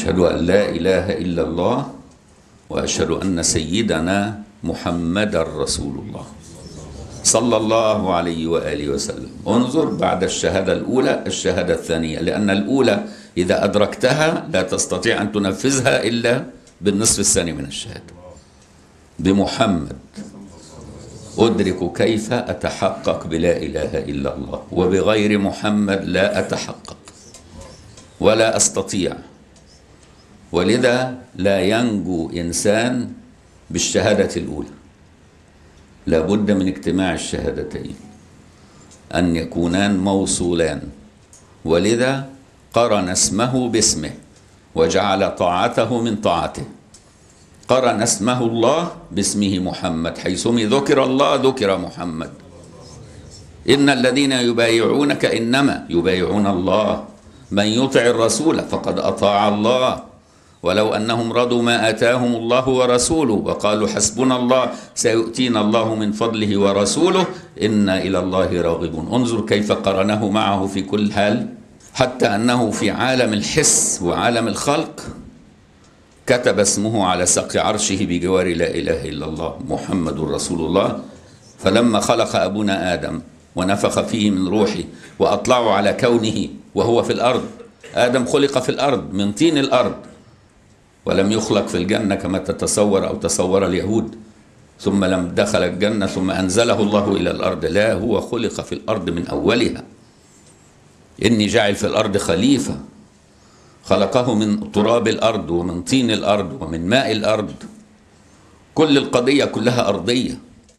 أشهد أن لا إله إلا الله وأشهد أن سيدنا محمد رسول الله صلى الله عليه وآله وسلم. انظر بعد الشهادة الأولى الشهادة الثانية، لأن الأولى إذا أدركتها لا تستطيع أن تنفذها إلا بالنصف الثاني من الشهادة. بمحمد أدرك كيف أتحقق بلا إله إلا الله، وبغير محمد لا أتحقق ولا أستطيع. ولذا لا ينجو إنسان بالشهادة الأولى، لابد من اجتماع الشهادتين أن يكونان موصولان. ولذا قرن اسمه باسمه وجعل طاعته من طاعته. قرن اسمه الله باسمه محمد، حيثما ذكر الله ذكر محمد. إن الذين يبايعونك إنما يبايعون الله، من يطع الرسول فقد أطاع الله، ولو أنهم رضوا ما آتاهم الله ورسوله وقالوا حسبنا الله سيؤتينا الله من فضله ورسوله إنا إلى الله راغبون. انظر كيف قرنه معه في كل حال، حتى أنه في عالم الحس وعالم الخلق كتب اسمه على سقف عرشه بجوار لا إله إلا الله محمد رسول الله. فلما خلق أبونا آدم ونفخ فيه من روحه وأطلعوا على كونه وهو في الأرض، آدم خلق في الأرض من طين الأرض، ولم يخلق في الجنة كما تتصور أو تصور اليهود، ثم لم دخل الجنة ثم أنزله الله إلى الأرض. لا، هو خلق في الأرض من أولها. إني جاعل في الأرض خليفة، خلقه من تراب الأرض ومن طين الأرض ومن ماء الأرض. كل القضية كلها أرضية.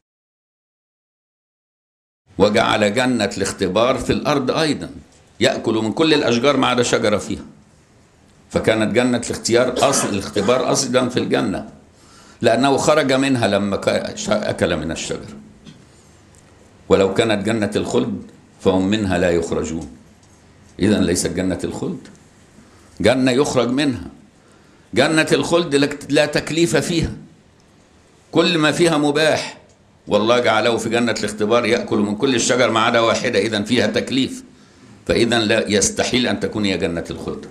وجعل جنة الاختبار في الأرض أيضا، يأكل من كل الأشجار ما عدا شجرة فيها. فكانت جنة الاختبار أصلا في الجنة، لأنه خرج منها لما أكل من الشجر. ولو كانت جنة الخلد فهم منها لا يخرجون. إذن ليست جنة الخلد، جنة يخرج منها. جنة الخلد لا تكليف فيها، كل ما فيها مباح. والله جعله في جنة الاختبار يأكل من كل الشجر ما عدا واحدة، إذن فيها تكليف. فإذن لا يستحيل أن تكون هي جنة الخلد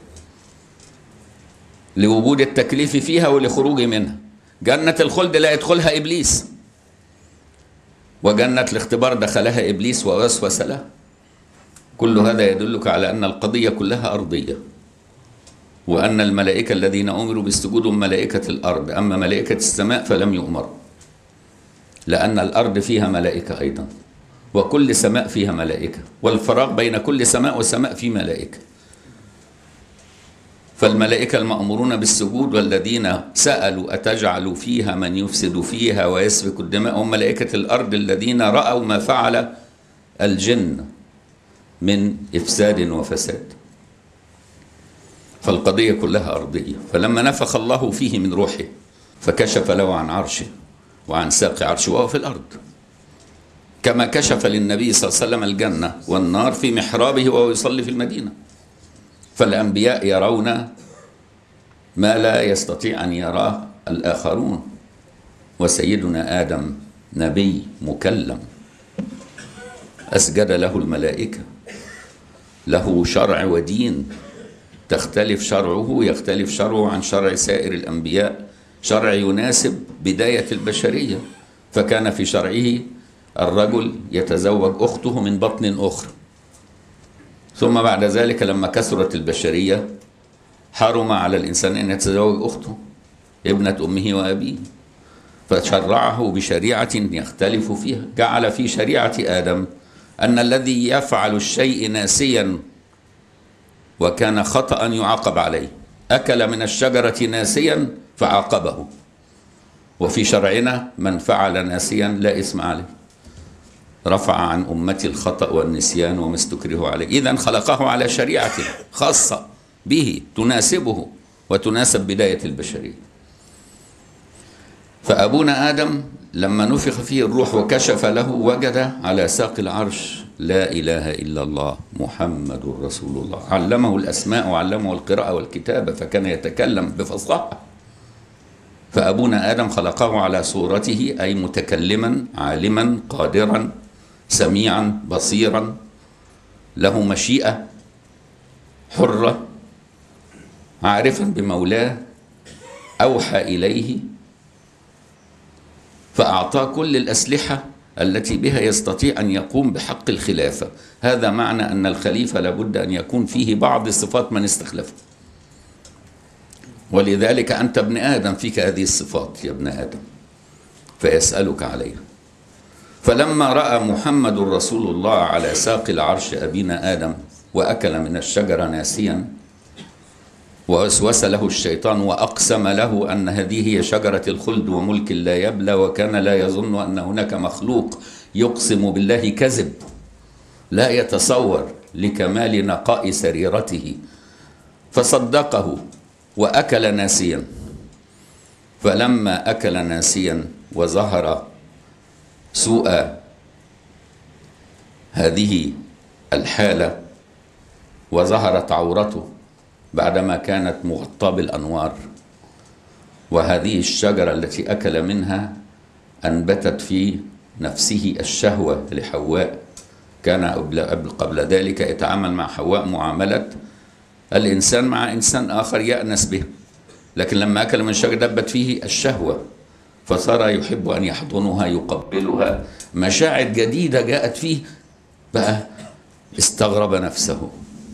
لوجود التكليف فيها ولخروج منها. جنة الخلد لا يدخلها إبليس، وجنة الاختبار دخلها إبليس ووسوس له. كل هذا يدلك على أن القضية كلها أرضية، وأن الملائكة الذين أمروا بالسجود هم ملائكة الأرض، أما ملائكة السماء فلم يؤمروا، لأن الأرض فيها ملائكة أيضا، وكل سماء فيها ملائكة، والفراغ بين كل سماء وسماء في ملائكة. فالملائكة المأمورون بالسجود والذين سألوا أتجعل فيها من يفسد فيها ويسفك الدماء هم ملائكة الأرض الذين رأوا ما فعل الجن من إفساد وفساد. فالقضية كلها أرضية. فلما نفخ الله فيه من روحه فكشف له عن عرشه وعن ساق عرشه وهو في الأرض، كما كشف للنبي صلى الله عليه وسلم الجنة والنار في محرابه وهو يصلي في المدينة. فالأنبياء يرون ما لا يستطيع أن يراه الآخرون. وسيدنا آدم نبي مكلم، أسجد له الملائكة، له شرع ودين، تختلف شرعه يختلف شرعه عن شرع سائر الأنبياء، شرع يناسب بداية البشرية. فكان في شرعه الرجل يتزوج أخته من بطن أخرى، ثم بعد ذلك لما كثرت البشرية حرم على الإنسان أن يتزوج أخته ابنة أمه وأبيه، فشرعه بشريعة يختلف فيها. جعل في شريعة آدم أن الذي يفعل الشيء ناسيا وكان خطأ يعاقب عليه، أكل من الشجرة ناسيا فعاقبه. وفي شرعنا من فعل ناسيا لا إثم عليه، رفع عن أمتي الخطأ والنسيان وما استكره عليه. إذن خلقه على شريعة خاصة به تناسبه وتناسب بداية البشرية. فأبونا آدم لما نفخ فيه الروح وكشف له وجد على ساق العرش لا إله إلا الله محمد رسول الله. علمه الأسماء وعلمه القراءة والكتابة، فكان يتكلم بفصاحة. فأبونا آدم خلقه على صورته، أي متكلما عالما قادرا سميعا بصيرا، له مشيئة حرة عارفا بمولاه أوحى إليه فأعطاه كل الأسلحة التي بها يستطيع أن يقوم بحق الخلافة. هذا معنى أن الخليفة لابد أن يكون فيه بعض صفات من استخلفه. ولذلك أنت ابن آدم، فيك هذه الصفات يا ابن آدم، فيسألك عليها. فلما رأى محمد رسول الله على ساق العرش أبينا آدم وأكل من الشجرة ناسيا، ووسوس له الشيطان وأقسم له أن هذه هي شجرة الخلد وملك لا يبلى، وكان لا يظن أن هناك مخلوق يقسم بالله كذب، لا يتصور لكمال نقاء سريرته، فصدقه وأكل ناسيا. فلما أكل ناسيا وظهر سوء هذه الحالة وظهرت عورته بعدما كانت مغطاة بالأنوار، وهذه الشجرة التي أكل منها أنبتت في نفسه الشهوة لحواء. كان قبل ذلك يتعامل مع حواء معاملة الإنسان مع إنسان آخر يأنس به، لكن لما أكل من الشجرة دبت فيه الشهوة، فصار يحب أن يحضنها يقبلها، مشاعر جديدة جاءت فيه، بقى استغرب نفسه.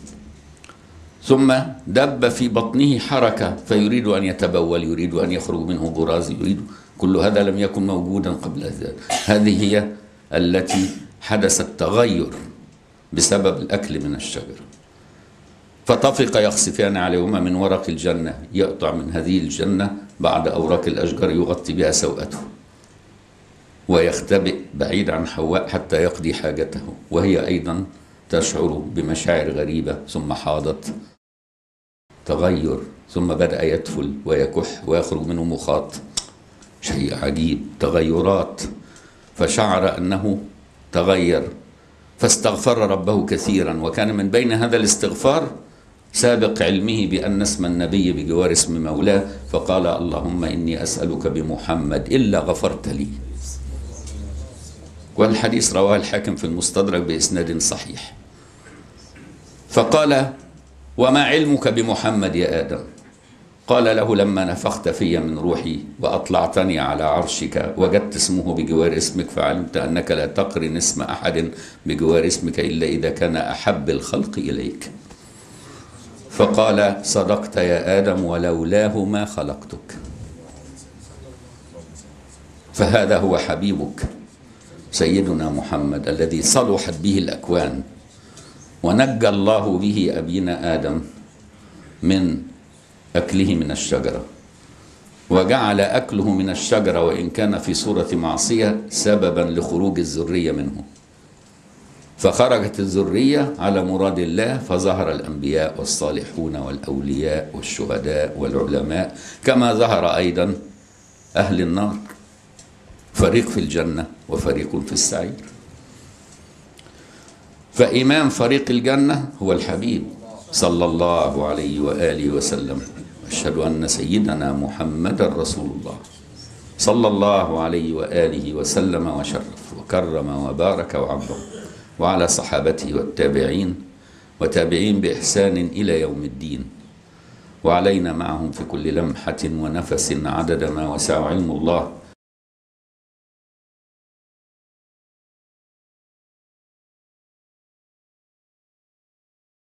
ثم دب في بطنه حركة فيريد أن يتبول، يريد أن يخرج منه براز، يريد، كل هذا لم يكن موجودا قبل ذلك. هذه هي التي حدث التغير بسبب الأكل من الشجرة. فطفق يخسفان عليهما من ورق الجنة، يقطع من هذه الجنة بعد أوراق الأشجار يغطي بها سوءته، ويختبئ بعيد عن حواء حتى يقضي حاجته، وهي أيضا تشعر بمشاعر غريبة. ثم حاضت، تغير، ثم بدأ يتفل ويكح ويخرج منه مخاط، شيء عجيب، تغيرات. فشعر أنه تغير فاستغفر ربه كثيرا، وكان من بين هذا الاستغفار سابق علمه بأن اسم النبي بجوار اسم مولاه، فقال اللهم إني أسألك بمحمد إلا غفرت لي. والحديث رواه الحاكم في المستدرك بإسناد صحيح. فقال وما علمك بمحمد يا آدم؟ قال له لما نفخت في من روحي وأطلعتني على عرشك وجدت اسمه بجوار اسمك، فعلمت أنك لا تقرن اسم أحد بجوار اسمك إلا إذا كان أحب الخلق إليك. فقال صدقت يا آدم ولولاه ما خلقتك. فهذا هو حبيبك سيدنا محمد الذي صلحت به الأكوان، ونجى الله به أبينا آدم من أكله من الشجرة، وجعل أكله من الشجرة وإن كان في صورة معصية سببا لخروج الذرية منه، فخرجت الذرية على مراد الله، فظهر الأنبياء والصالحون والأولياء والشهداء والعلماء، كما ظهر أيضا أهل النار، فريق في الجنة وفريق في السعير. فإمام فريق الجنة هو الحبيب صلى الله عليه وآله وسلم. أشهد أن سيدنا محمد رسول الله صلى الله عليه وآله وسلم وشرف وكرم وبارك وعظم، وعلى صحابته والتابعين وتابعين بإحسان إلى يوم الدين، وعلينا معهم في كل لمحة ونفس عدد ما وسع علم الله.